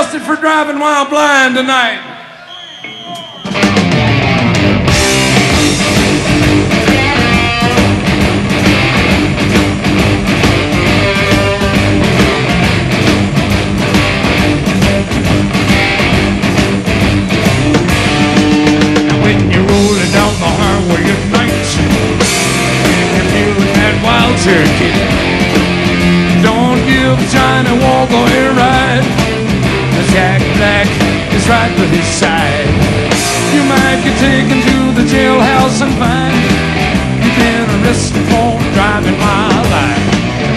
arrested for driving while blind tonight. Now when you're rolling down the highway at night and you're feeling that wild turkey, don't give Johnny Walker a ride. Jack Black is right by his side. You might get taken to the jailhouse and find you've been arrested for driving while blind.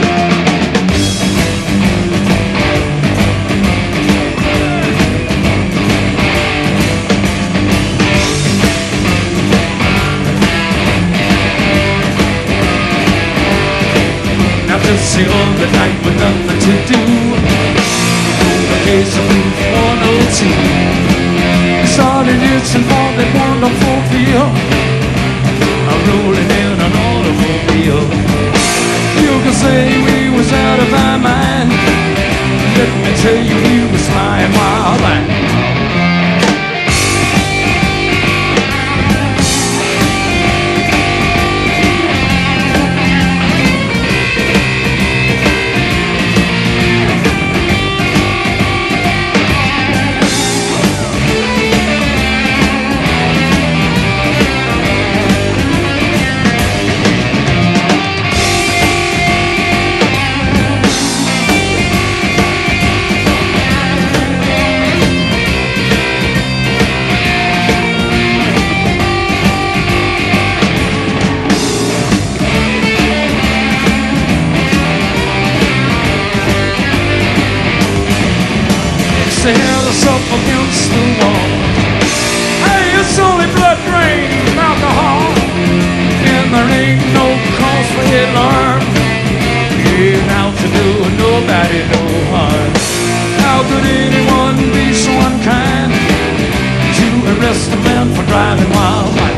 Now just the other night with nothing to do, case of Blues 102. We started itching for that wonderful feel, rolling in an automobile. You can say we was out of our mind. Let me tell you, we was flying while blind. They held us up against the wall. Hey, it's only blood, rain, and alcohol, and there ain't no cause for alarm. You ain't out to do nobody no harm. How could anyone be so unkind to arrest a man for driving while blind?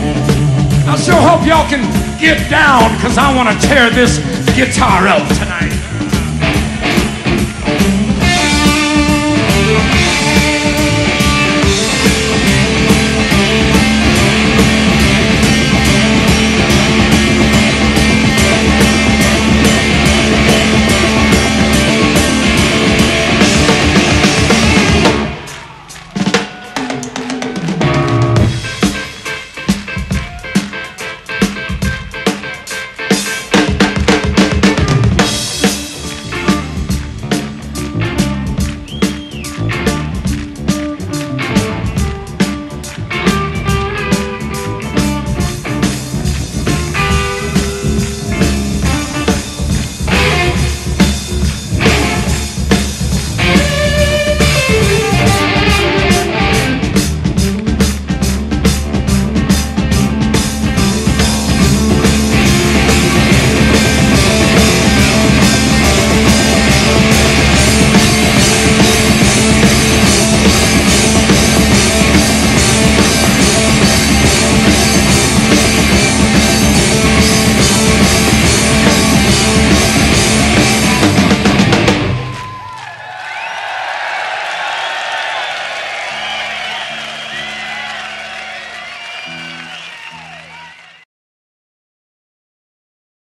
Y'all can get down, cause I want to tear this guitar up tonight.